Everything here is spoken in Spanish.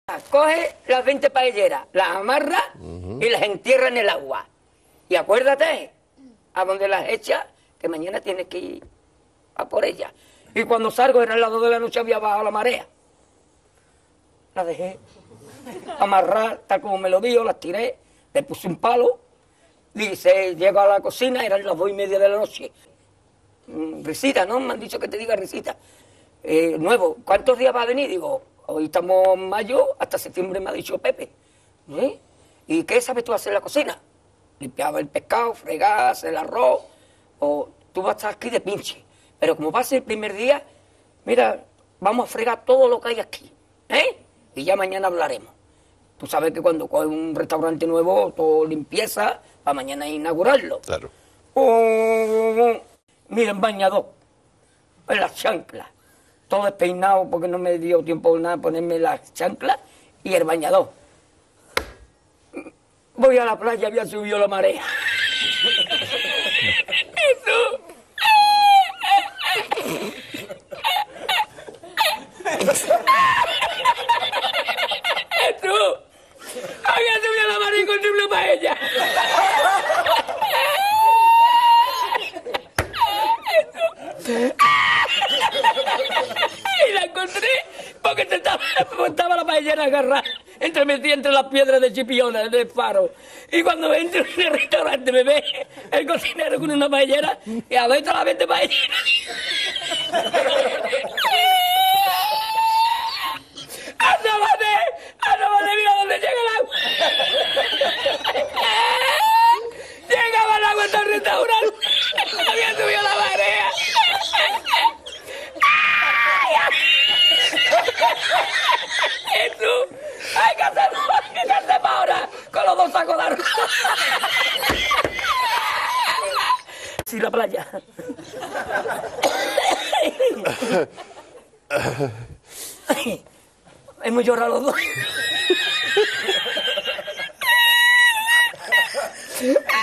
Coge las 20 paelleras, las amarra y las entierra en el agua. Y acuérdate, a donde las echas, que mañana tienes que ir a por ellas. Y cuando salgo, era el lado de la noche, había bajado la marea. Las dejé amarrar, tal como me lo dijo, las tiré, le puse un palo. Dice, llego a la cocina, eran las 2:30 de la noche. Risita, ¿no? Me han dicho que te diga risita. Nuevo, ¿cuántos días va a venir? Digo, hoy estamos en mayo, hasta septiembre me ha dicho Pepe. ¿Y qué sabes tú hacer en la cocina? Limpiaba el pescado, fregar, hacer el arroz, o tú vas a estar aquí de pinche. Pero como va a ser el primer día, mira, vamos a fregar todo lo que hay aquí, y ya mañana hablaremos. Tú sabes que cuando coges un restaurante nuevo, todo limpieza, para mañana inaugurarlo. Claro. Mira, en bañador, en las chanclas, todo despeinado porque no me dio tiempo nada ponerme las chanclas y el bañador. Voy a la playa, había subido la marea. Había subido la marea y encontré una paella. Y la encontré porque estaba la paellera agarrada metida entre las piedras de Chipiona, del faro. Y cuando entro en el restaurante me ve el cocinero con una paellera y a ver la 20 paelleras. ¡Asómate! ¡Mira dónde llega el agua! Llegaba el agua hasta el restaurante. Había subido la marea. Jesús, hay que hacer ahora con los 2 sacos de arroz. Sí, la playa. Hemos llorado los dos.